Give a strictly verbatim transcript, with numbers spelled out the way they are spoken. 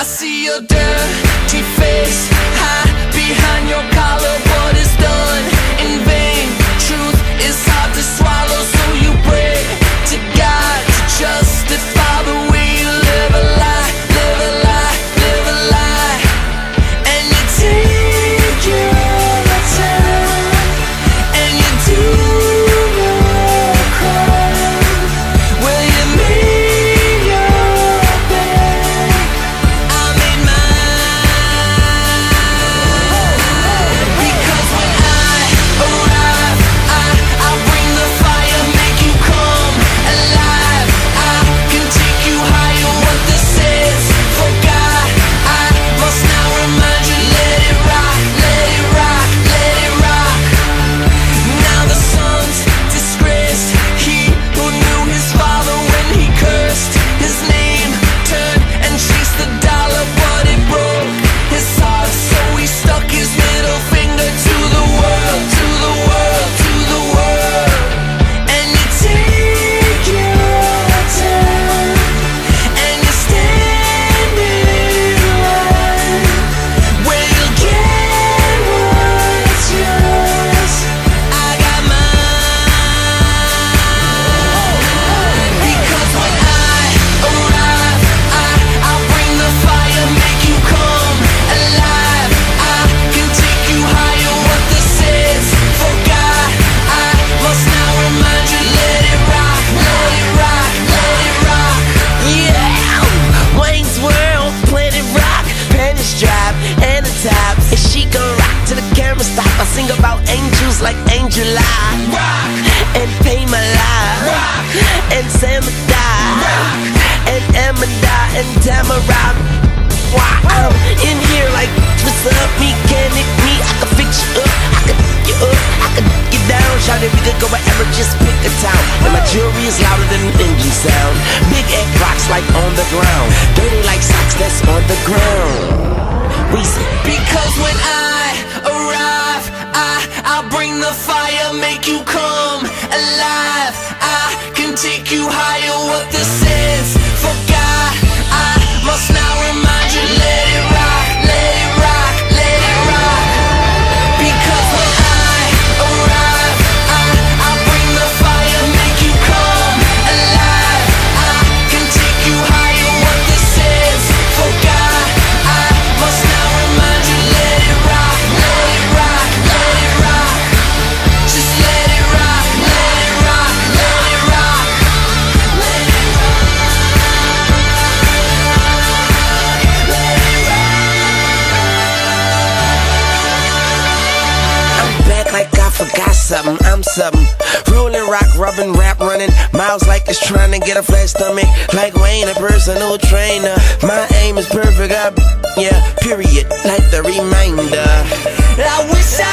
I see your dirty face hide behind your collar. What is done in vain? Truth is hard to swallow, so you pray to God to justify the way you live a lie, live a lie, live a lie. And you take your time, and you do your crime. Will you make your bed? I made mine. Because when I arrive, I, I bring the fire, make you come alive. I can take you higher, what this is. For God, I must now remind you, let it rock, let it rock, let it rock. Now the son's disgraced, he who knew his father when he cursed his name, turned and chased the dollar, but it broke his heart, so he stuck his middle finger to the world, to the world, to the world. And you take your time, and you stand in line, where you'll get what's yours. I got mine. Because when I arrive, I, I bring the fire, make you come alive. I can take you higher, what this is. For God, I must now remind you, let it rock, let it rock, let it rock. Yeah, Wayne's World, Planet Rock, panties drop, and the top. And she gon' rock till the camera stop. I sing about angels like Angel I rock, and pay my life, rock, and Sam die, and Amanda and Tamara. Why I'm in here like, what's up, mechanic me? I can fix you up, I can you up, I can get down. Shout it, we could go wherever, just pick a town. And my jewelry is louder than an engine sound. Big egg rocks like on the ground, dirty like socks that's on the ground. We say, because when I arrive, I, I bring the fire, make you come alive. I can take you higher, what this is. For God, I must now remind you, let it rock, let it rock, let it rock. Because when I arrive, I, I bring the fire, make you come alive. I can take you higher, what this is. For God, I must now remind you, let it rock, let it rock, let it rock. Just let it rock, let it rock, let it rock, let it rock, let it rock. I'm back like I forgot something, I'm something. Rolling, rock, rubbing, rap, running miles like it's trying to get a flat stomach. Like Wayne, a personal trainer. My aim is perfect, I, yeah, period, like the reminder. I wish I